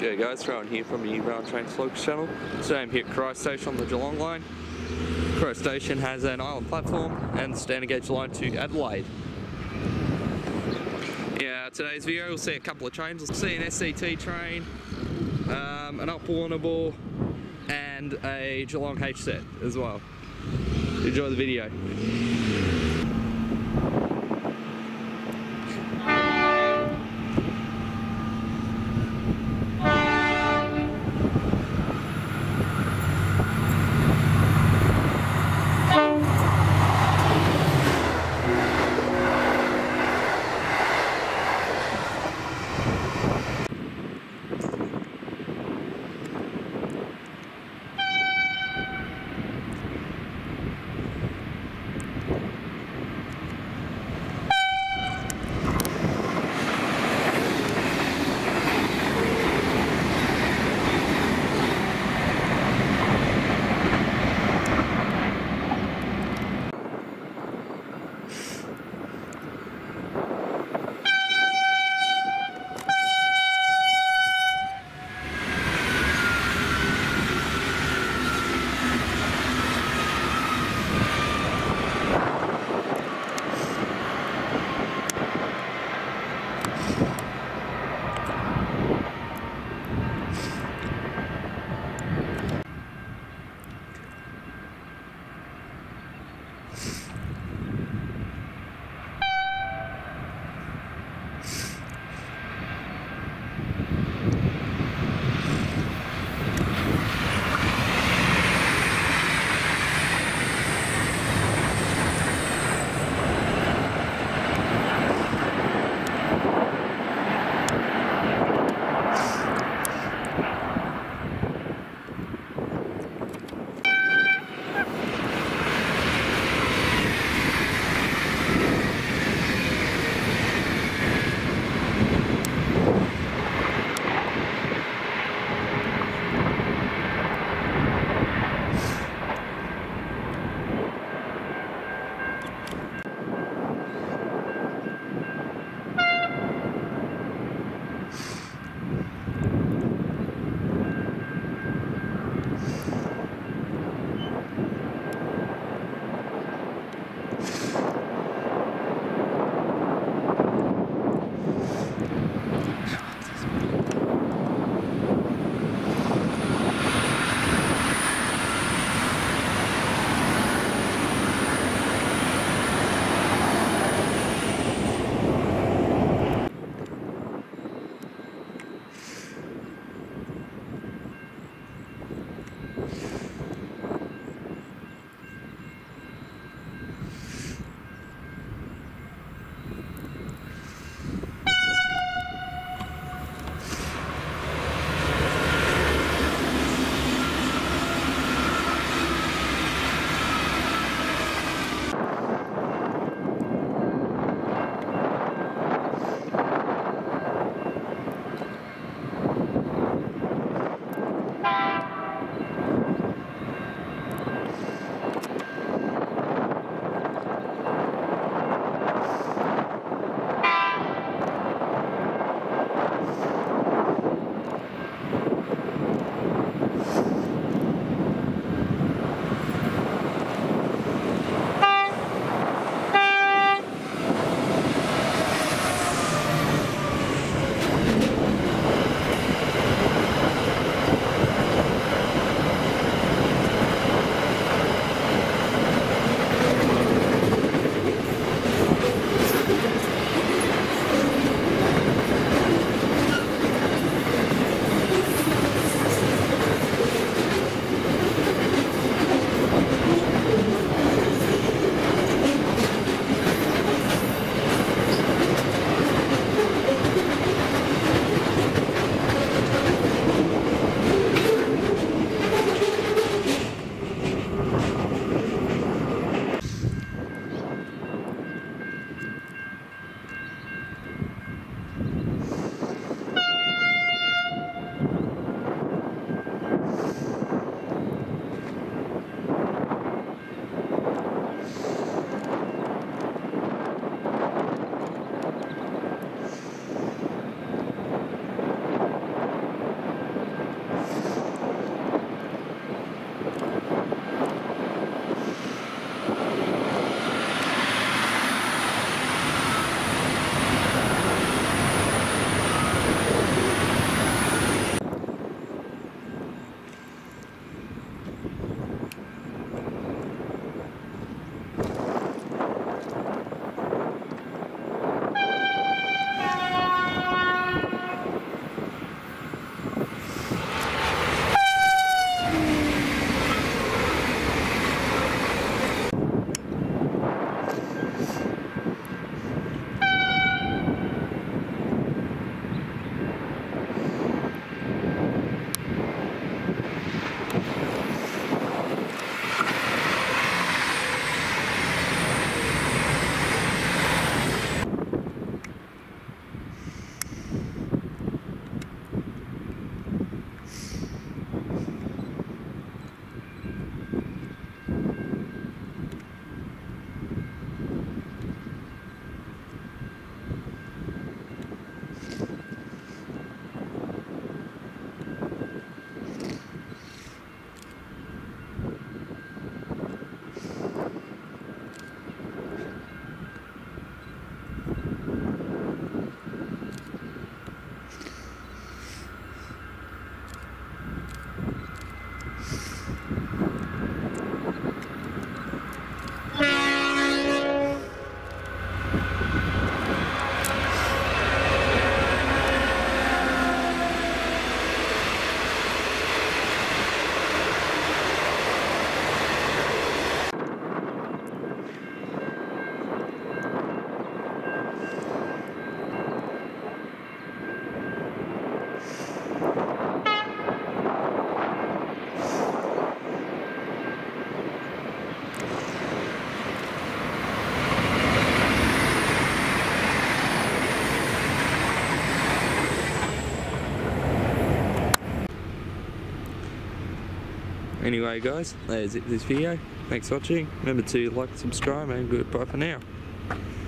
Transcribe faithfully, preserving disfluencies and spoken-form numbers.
Yeah guys, Rowan here from the Rail Trains Vlogs channel. Today I'm here at Corio Station on the Geelong line. Corio Station has an island platform and standard gauge line to Adelaide. Yeah, today's video we'll see a couple of trains. We'll see an S C T train, um, an up Warrnambool and a Geelong H set as well. Enjoy the video. Anyway guys, that's it for this video. Thanks for watching. Remember to like and subscribe, and goodbye for now.